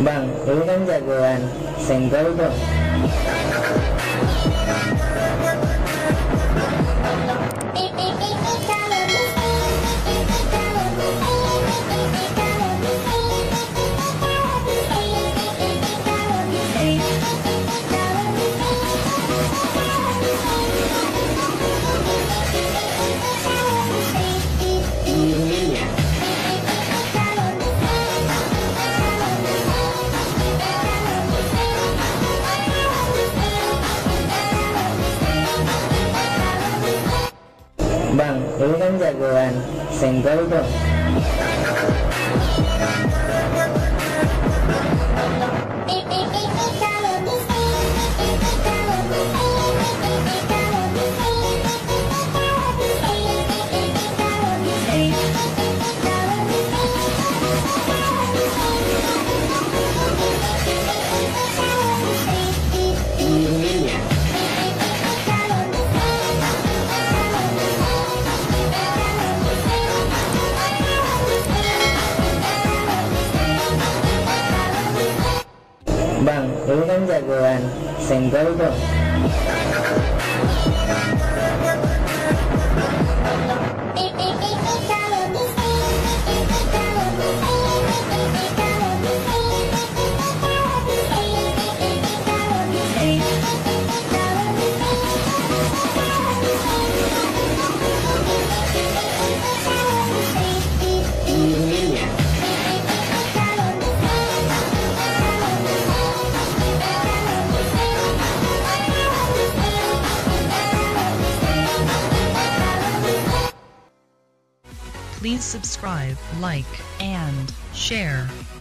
Bang, lu kan jagoan senggol dong. Bang, lu kan jagoan senggol dong. Bang, lu kan jagoan senggol dong. Please subscribe, like, and share.